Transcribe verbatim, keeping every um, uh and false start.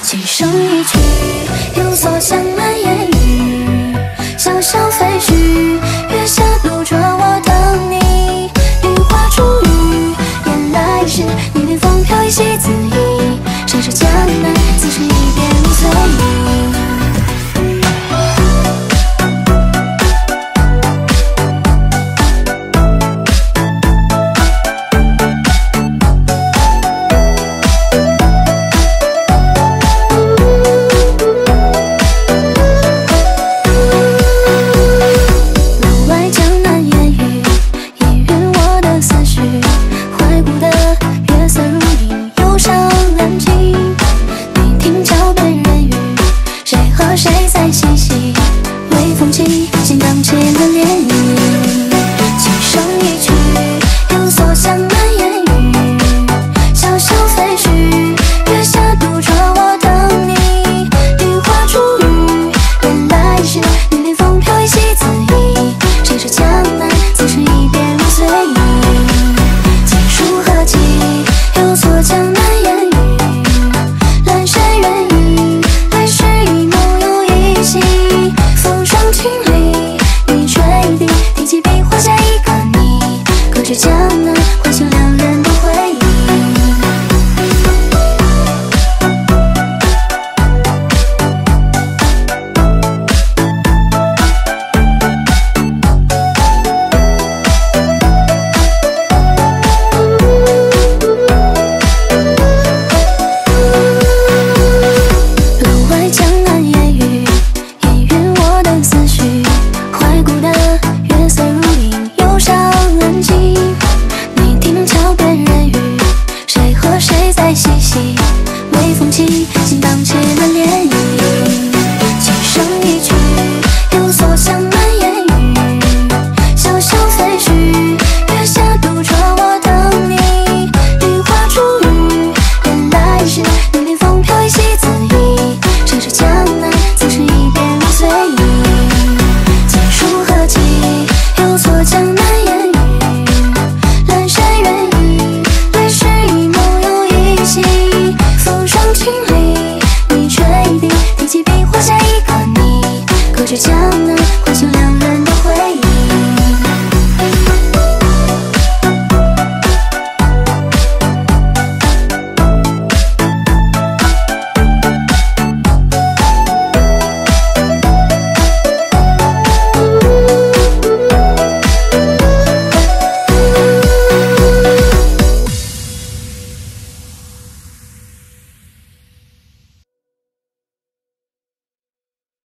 轻声一曲，有所向南烟雨，小小废墟，月下独酌我等你。梨花初雨，原来是你念风飘一袭紫衣，谁知江南自是一片醉意。 谁在嬉戏？微风起，心荡起了涟漪。轻声一曲，有所向南烟雨。小小废墟，月下独酌我等你。梨花初雨，原来是你念风飘一袭紫衣。谁知江南自是一片醉意。锦书何寄？有所江南烟雨。阑珊远影，来时一梦。 风霜清丽，雨垂地，提起笔画下一个你，隔绝江南，唤醒两人的回忆。楼外江南烟雨。 思绪怀古的月色如影，忧伤冷静。你听桥边人语，谁和谁在嬉戏？微风起。